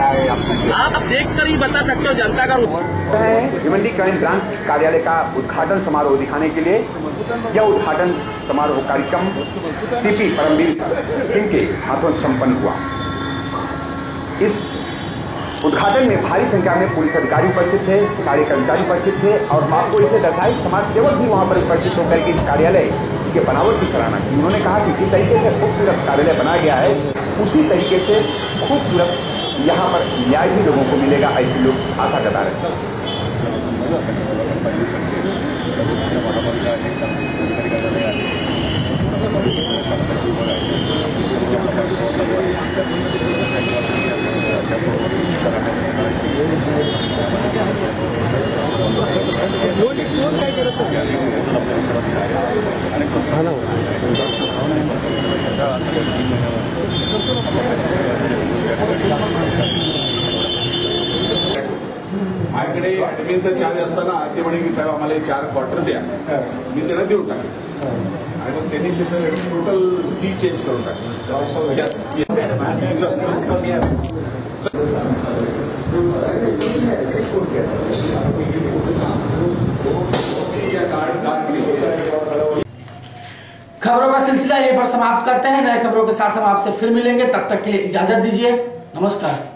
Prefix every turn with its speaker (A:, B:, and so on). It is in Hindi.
A: क्या है
B: आप देखकर ही बता सकते हो जनता का
A: भिवंडी क्राइम ब्रांच कार्यालय का उद्घाटन समारोह दिखाने के लिए यह उद्घाटन समारोह कार्यक्रम सीपी परमवीर सिंह के हाथों संपन्न हुआ। इस उद्घाटन में भारी संख्या में पुलिस अधिकारी उपस्थित थे, सारे कर्मचारी उपस्थित थे और आपको इसे दर्शाई समाज सेवक भी वहां पर उपस्थित होकर के इस कार्यालय के बनावट की सराहना की। उन्होंने कहा कि जिस तरीके से खूबसूरत कार्यालय बनाया गया है उसी तरीके से खूबसूरत यहाँ पर न्याय भी लोगों को मिलेगा, ऐसे लोग आशा जता रहे हैं।
C: माझ्याकडे ॲडमिनचा चार्ज असताना ते म्हणे की साहेब आम्हाला 4 क्वार्टर द्या, मी त्यांना देऊन टाकले आणि मग त्यांनी त्याचं टोटल सी चेंज करून टाकलं।
D: खबरों का सिलसिला यहीं पर समाप्त करते हैं। नए खबरों के साथ हम आपसे फिर मिलेंगे, तब तक के लिए इजाजत दीजिए। नमस्कार।